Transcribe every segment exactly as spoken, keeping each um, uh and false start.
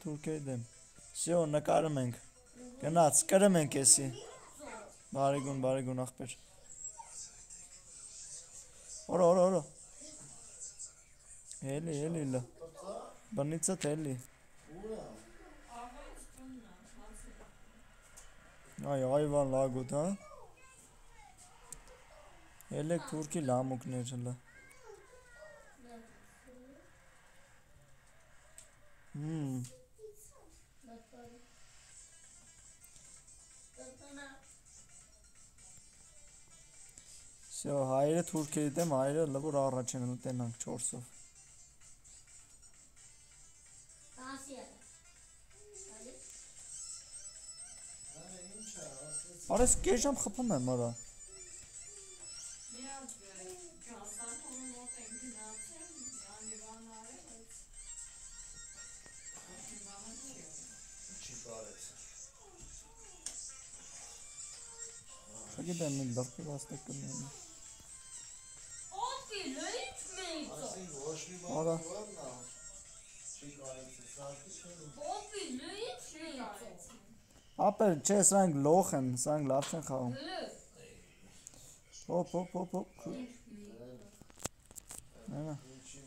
Թուրքիայի դեմ։ Всё, նկարում ենք։ Գնաց, կրում ենք էսի։ Բարիգուն, բարիգուն ախպեր։ Օրա, օրա, օրա։ Էլի, էլի, լա։ Բնիցը էլի։ Այ, այվան լագոտ, հա։ Ելեք թուրքի լամուկներ հլը։ Հմ։ Всё, հայերը թուրքերի դեմ, հայերը լվոր առաջ են ուտենանք չորսով։ Արես կես ժամ խփում եմ, արա։ Չգիտեմ, մի լրպի վաստակ կնեմ։ Արա։ Ապեր, չէ, սրանք լոխ են, սրանք լավ չեն խաղում։ Հոպ, հոպ, հոպ, հոպ։ Նենա։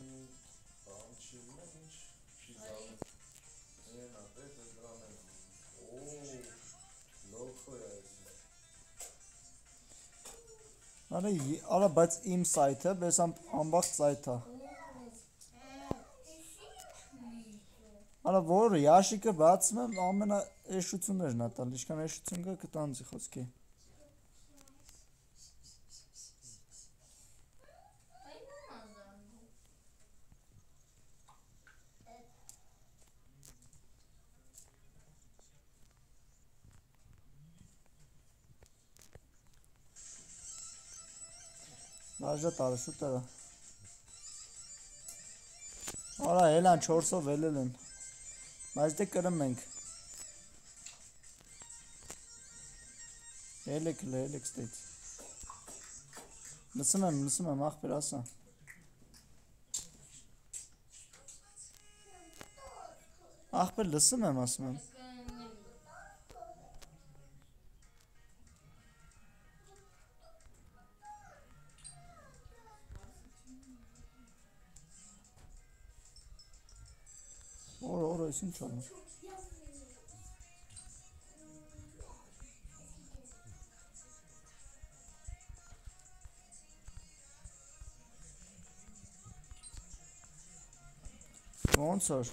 Արա, բայց իմ սայթը, բես ամբաղ սայթա։ Արա, որ յաշիկը բացում եմ, ամենա էշություններն ատալ, իշկան էշություն կա կտանձի խոսքի։ Բաժա տարը, շուտերը։ Արա, հելան չորսով ելել են։ Բայց դե կրում ենք։ Ելեք, ելեք ստեյց։ Լսում եմ, լսում եմ, ախպեր ասա։ Ախպեր լսում եմ, ասում եմ։ Օր, օր, ես ինչ անում։ Ոնց որ։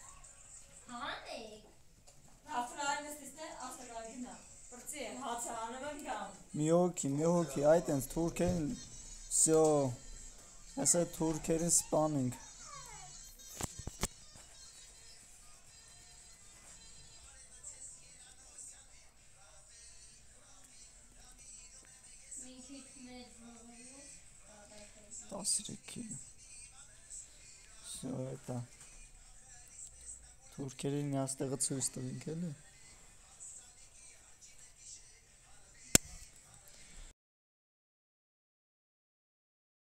Մի հոգի, մի հոգի, այդ ենց թուրքերին, всё, ես այդ թուրքերին սպանինք։ տասներեք կիլո։ Всё, это թուրքերին միաստեղը ցույց տվինք էլի։